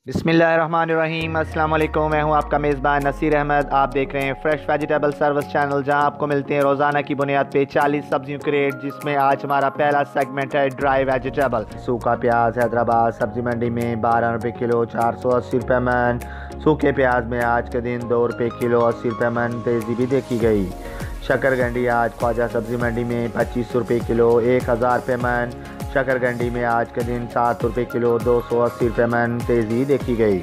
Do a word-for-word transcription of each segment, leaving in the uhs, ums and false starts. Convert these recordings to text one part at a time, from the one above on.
बिस्मिल्लाहिर्रहमानिर्रहीम। अस्सलाम वालेकुम। मैं हूं आपका मेज़बान नसीर अहमद। आप देख रहे हैं फ्रेश वेजिटेबल सर्विस चैनल, जहां आपको मिलते हैं रोज़ाना की बुनियाद पे चालीस सब्जियों के रेट, जिसमें आज हमारा पहला सेगमेंट है ड्राई वेजिटेबल। सूखा प्याज हैदराबाद सब्जी मंडी में बारह रुपये किलो, चार सौ अस्सी रुपये मन। सूखे प्याज में आज के दिन दो रुपये किलो, अस्सी रुपये मन तेज़ी भी देखी गई। शकरकंडी आज ख्वाजा सब्जी मंडी में पच्चीस रुपये किलो, एक हज़ार रुपये मन। शकरकंडी में आज के दिन सात रुपये किलो, दो सौ अस्सी रुपये मन तेज़ी देखी गई।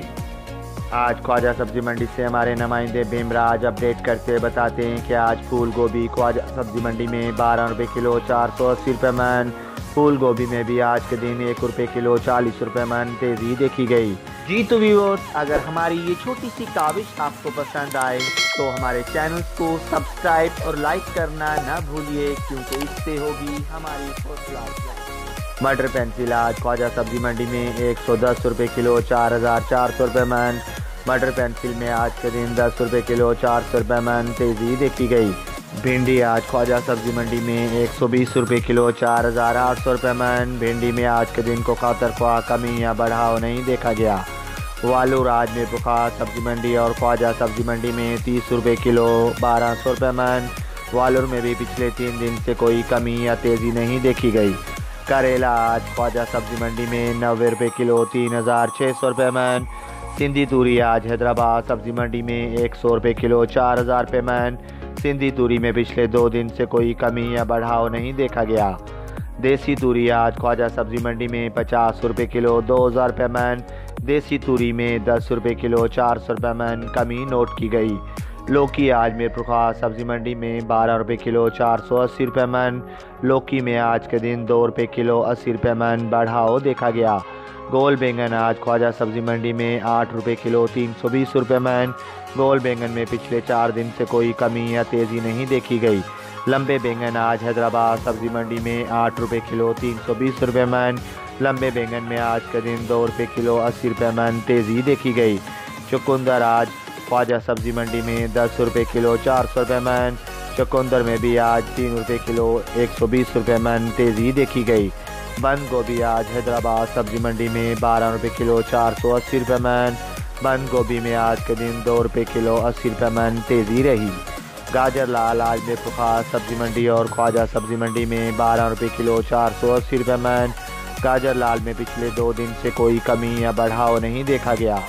आज ख्वाजा सब्जी मंडी से हमारे नुमाइंदे भीमराज अपडेट करते बताते हैं कि आज फूल गोभी ख्वाजा सब्जी मंडी में बारह रुपये किलो, चार सौ अस्सी रुपये मन। फूल गोभी में भी आज के दिन एक रुपये किलो, चालीस रुपये मन तेज़ी देखी गई। जी तो व्यूअर्स, अगर हमारी ये छोटी सी काविश आपको पसंद आए तो हमारे चैनल को सब्सक्राइब और लाइक करना ना भूलिए, क्योंकि इससे होगी हमारी हौसला अफजाई। मटर पेंसिल आज ख्वाजा सब्जी मंडी में एक सौ दस रुपये किलो, चार हज़ार चार सौ रुपये मन। मटर पेंसिल में आज के दिन दस रुपये किलो, चार सौ रुपये मन तेज़ी देखी गई। भिंडी आज ख्वाजा सब्जी मंडी में एक सौ बीस रुपये किलो, चार हज़ार आठ सौ रुपये मन। भिंडी में आज के दिन को खातर ख्वाह कमी या बढ़ाव नहीं देखा गया। वालूर आज में पुखार सब्जी मंडी और ख्वाजा सब्जी मंडी में तीस रुपये किलो, बारह सौ रुपये मन। वालूर में भी पिछले तीन दिन से कोई कमी या तेज़ी नहीं देखी गई। करेला आज ख्वाजा सब्जी मंडी में नब्बे रुपये किलो, तीन हज़ार छः सौ रुपये मन। सिंधी तूरी आज हैदराबाद सब्जी मंडी में एक सौ रुपये किलो, चार हज़ार रुपये मन। सिंधी तूरी में पिछले दो दिन से कोई कमी या बढ़ाव नहीं देखा गया। देसी तूरी आज ख्वाजा सब्जी मंडी में पचास रुपये किलो, दो हज़ार रुपये मन। देसी तूरी में दस रुपये किलो, चार सौ रुपये मन कमी नोट की गई। लौकी आज मीरपुर सब्जी मंडी में बारह रुपये किलो, चार सौ अस्सी रुपये मन। लौकी में आज के दिन दो रुपये किलो, अस्सी रुपये मन बढ़ाव देखा गया। गोल बैंगन आज ख्वाजा सब्जी मंडी में आठ रुपये किलो, तीन सौ बीस रुपये मन। गोल बैंगन में पिछले चार दिन से कोई कमी या तेज़ी नहीं देखी गई। लंबे बैंगन आज हैदराबाद सब्जी मंडी में आठ रुपये किलो, तीन सौ बीस रुपये मन। लंबे बैंगन में आज के दिन दो रुपये किलो, अस्सी रुपये मन तेज़ी देखी गई। चुकंदर आज ख्वाजा सब्जी मंडी में दस रुपये किलो, चार सौ रुपये मन। चुकंदर में भी आज तीन रुपये किलो, एक सौ बीस रुपये मन तेज़ी देखी गई। बंद गोभी आज हैदराबाद सब्जी मंडी में बारह रुपये किलो, चार सौ अस्सी रुपये मन। बंद गोभी में आज के दिन दो रुपये किलो, अस्सी रुपये मन तेज़ी रही। गाजर लाल आज में पुखार सब्जी मंडी और ख्वाजा सब्जी मंडी में बारह रुपये किलो, चार सौ अस्सी रुपये मन। गाजर लाल में पिछले दो दिन से कोई कमी या बढ़ाव नहीं देखा गया।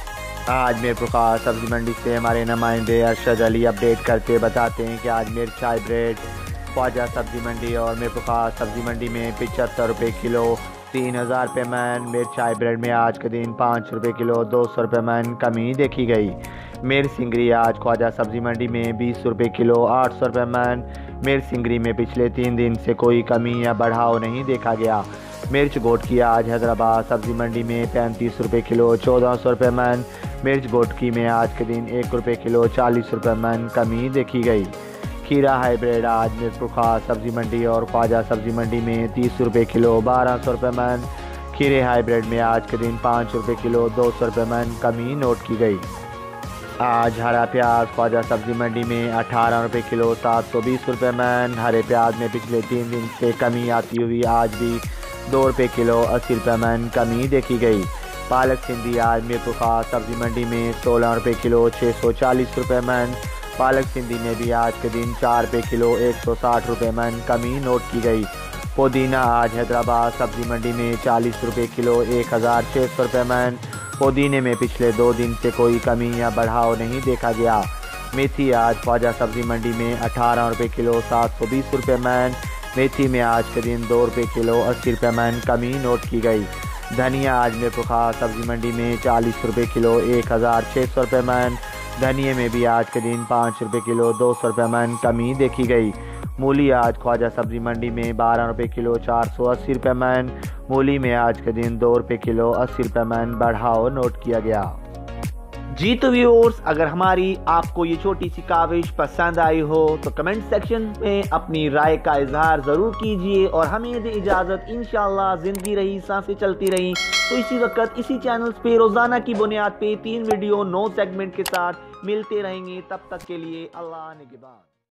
आज मीरपुर सब्जी मंडी से हमारे नुमाइंदे अरशद अली अपडेट करते बताते हैं कि आज मिर्च हाइब्रिड ख्वाजा सब्जी मंडी और मीरपुर सब्जी मंडी में पचहत्तर रुपये किलो, तीन हज़ार रुपये मन। मिर्च हाइब्रिड में आज के दिन पाँच रुपये किलो, दो सौ रुपये मन कमी देखी गई। मिर्च सिंगरी आज ख्वाजा सब्जी मंडी में बीस रुपये किलो, आठ सौ रुपये मन। मिर्च सिंगरी में पिछले तीन दिन से कोई कमी या बढ़ाव नहीं देखा गया। मिर्च गोटकी आज हैदराबाद सब्जी मंडी में पैंतीस रुपये किलो, चौदह सौ रुपये मन। मिर्च गोटकी में आज के दिन एक रुपये किलो, चालीस रुपये मन कमी देखी गई। खीरा हाइब्रिड आज मीरपुर सब्जी मंडी और ख्वाजा सब्जी मंडी में तीस रुपये किलो, बारह सौ रुपये मन। खीरे हाइब्रिड में आज के दिन पाँच रुपये किलो, दो सौ रुपये मन कमी नोट की गई। आज हरा प्याज ख्वाजा सब्जी मंडी में अठारह रुपये किलो, सात सौ बीस रुपये मन। हरे प्याज में पिछले तीन दिन से कमी आती हुई आज भी दो रुपये किलो, अस्सी रुपये मन कमी देखी गई। पालक सिंधी आज मीरपुर सब्जी मंडी में सोलह रुपये किलो, छः सौ चालीस रुपये मन। पालक सिंधी में भी आज के दिन चार रुपये किलो, एक सौ साठ रुपये मन कमी नोट की गई। पुदीना आज हैदराबाद सब्जी मंडी में चालीस रुपये किलो, एक हज़ार छः सौ रुपये मन। पुदीने में पिछले दो दिन से कोई कमी या बढ़ाव नहीं देखा गया। मेथी आज ख्वाजा सब्जी मंडी में अठारह रुपये किलो, सात सौ बीस रुपये मन। मेथी में आज के दिन दो रुपये किलो, अस्सी रुपये मन कमी नोट की गई। धनिया आज मीरपुर सब्जी मंडी में चालीस रुपये किलो, एक हज़ार छः सौ रुपये मन। धनिये में भी आज के दिन पाँच रुपये किलो, दो सौ रुपये मन कमी देखी गई। मूली आज ख्वाजा सब्जी मंडी में बारह रुपये किलो, चार सौ अस्सी रुपये मन। मूली में आज के दिन दो रुपये किलो, अस्सी रुपये मन बढ़ाव नोट किया गया। जी तो व्यूअर्स, अगर हमारी आपको ये छोटी सी काविश पसंद आई हो तो कमेंट सेक्शन में अपनी राय का इजहार ज़रूर कीजिए और हमें दे इजाज़त। इंशाअल्लाह ज़िंदगी रही, सांसें चलती रहीं तो इसी वक्त इसी चैनल पे रोज़ाना की बुनियाद पे तीन वीडियो नौ सेगमेंट के साथ मिलते रहेंगे। तब तक के लिए अल्लाह निगहबान।